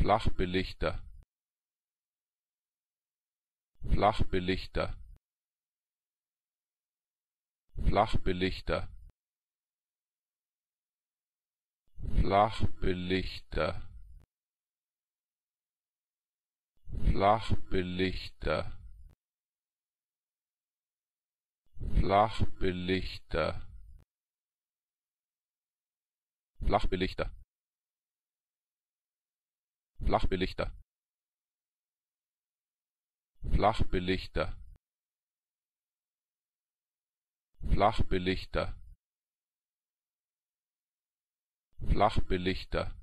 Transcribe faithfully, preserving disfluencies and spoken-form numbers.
Flachbelichter, Flachbelichter, Flachbelichter, Flachbelichter, Flachbelichter, Flachbelichter, Flachbelichter, Flachbelichter, Flachbelichter, Flachbelichter, Flachbelichter,